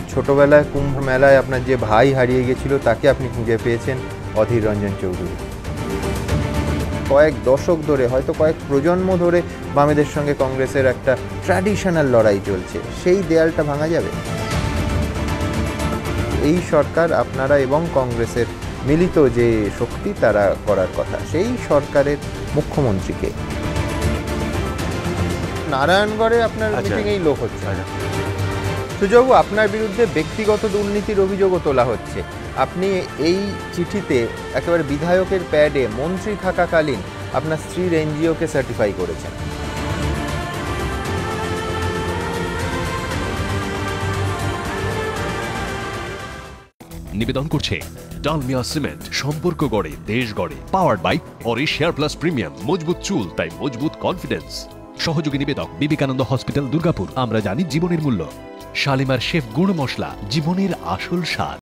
ছোটবেলায় কুম্ভ মেলায় আপনার যে ভাই হারিয়ে গেছিল তাকে আপনি খুঁজে পেয়েছেন অধীর রঞ্জন চৌধুরী। কয়েক দশক ধরে, হয়তো কয়েক প্রজন্ম ধরে বামেদের সঙ্গে কংগ্রেসের একটা ট্র্যাডিশনাল লড়াই চলছে, সেই দেয়ালটা ভাঙা যাবে? এই সরকার আপনারা এবং কংগ্রেসের মিলিত যে শক্তি তারা করার কথা, সেই সরকারের মুখ্যমন্ত্রীকে নারায়ণগড়ে আপনার মিটিংয়েই লোক হচ্ছে। সুজবাবু, আপনার বিরুদ্ধে ব্যক্তিগত দুর্নীতির অভিযোগও তোলা হচ্ছে। আপনি এই চিঠিতে একেবারে বিধায়কের প্যাডে মন্ত্রী থাকাকালীন আপনার স্ত্রীর এনজিওকে সার্টিফাই করেছেন। নিবেদন করছে ডালমিয়া সিমেন্ট, সম্পর্ক গড়ে দেশ গড়ে। পাওয়ার্ড বাই অরিশ হেয়ার প্লাস প্রিমিয়াম, মজবুত চুল তাই মজবুত কনফিডেন্স। সহযোগী নিবেদক বিবেকানন্দ হসপিটাল, দুর্গাপুর। আমরা জানি জীবনের মূল্য। শালিমার শেফ গুঁড়ো মশলা, জীবনের আসল স্বাদ।